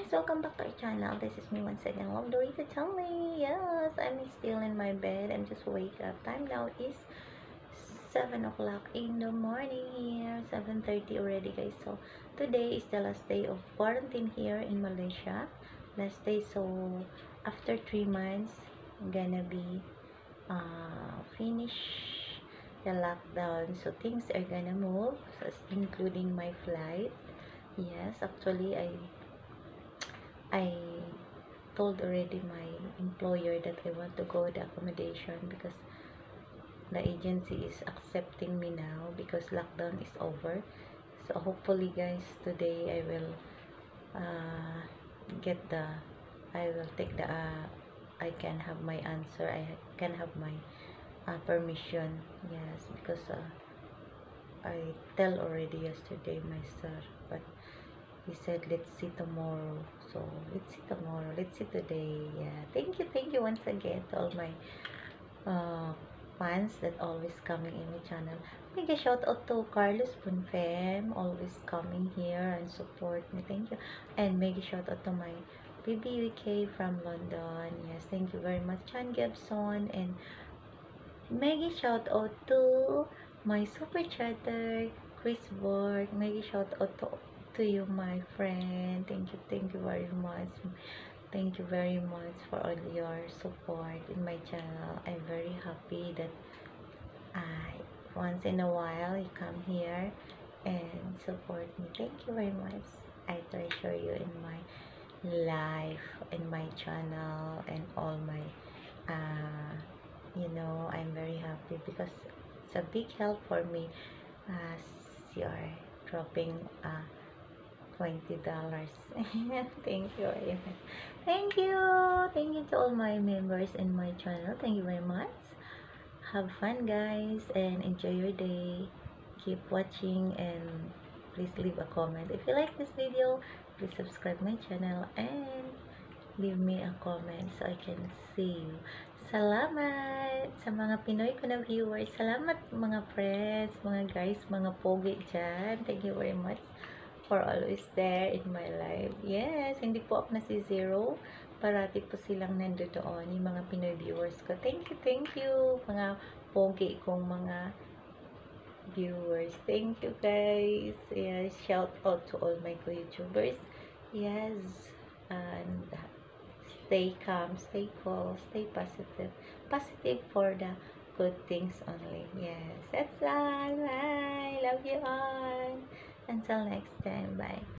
guys, welcome back to our channel. This is me once again, Love Dorita Chumley. Yes, I'm still in my bed. I'm just wake up. Time now is 7 o'clock in the morning here. 7:30 already, guys. So today is the last day of quarantine here in Malaysia. Last day. So after 3 months, I'm gonna be finish the lockdown. So things are gonna move, so including my flight. Yes, actually I told already my employer that I want to go the accommodation because the agency is accepting me now because lockdown is over. So hopefully guys, today I will get the I will take the I can have my answer. I can have my permission. Yes, because I tell already yesterday my sir, but he said let's see tomorrow. So let's see tomorrow, let's see today. Yeah, thank you once again to all my fans that always coming in my channel. Mega shout out to Carlos Punfem, always coming here and support me. Thank you. And mega shout out to my BBUK from London. Yes, thank you very much, Chan Gibson. And mega shout out to my super chatter, Chris Borg. Mega shout out to you, my friend. Thank you very much. Thank you very much for all your support in my channel. I'm very happy that I once in a while you come here and support me. Thank you very much. I treasure you in my life, in my channel, and all my I'm very happy because it's a big help for me as you're dropping $20. Thank you very much. Thank you to all my members in my channel. Thank you very much. Have fun guys and enjoy your day. Keep watching and please leave a comment if you like this video. Please subscribe my channel and leave me a comment so I can see you. Salamat sa mga Pinoy ko na viewers. Salamat mga friends, mga guys, mga pogi dyan. Thank you very much for always there in my life. Yes, hindi po ako nasi-zero. Parati po silang nandoon, yung mga Pinoy viewers ko. Thank you, mga pogi kong mga viewers. Thank you, guys. Yes, shout out to all my YouTubers. Yes, and stay calm, stay cool, stay positive. Positive for the good things only. Yes, that's all. Bye. Love you all. Until next time. Bye.